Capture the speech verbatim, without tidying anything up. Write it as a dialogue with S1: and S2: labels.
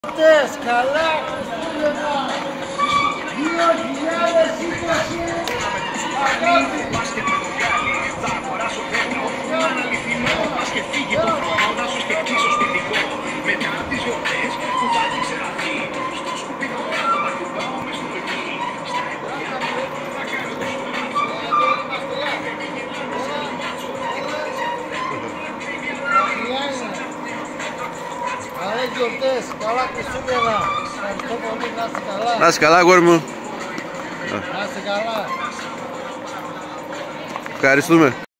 S1: Γιορτές, καλά Χριστούγεννα δύο χιλιάδες είκοσι. Αγάπη!
S2: Θα αγοράσω θέλω έναν αληθινό. Πας και φύγει το χρόνο να σου σκεφτείς στο σπιτικό. Μετά τις γιορτές που θα την ξεραθεί. Στο σκουπίδο κάτω θα κουμπάω μες στο παιδί. Στα εποχεία θα κάνω το
S1: Καλές γιορτές, καλά Χριστούγεννα. Ευχαριστώ πολύ, να είστε καλά.
S3: Να είσαι καλά, αγόρι μου.
S1: Να είστε καλά.
S3: Ευχαριστούμε.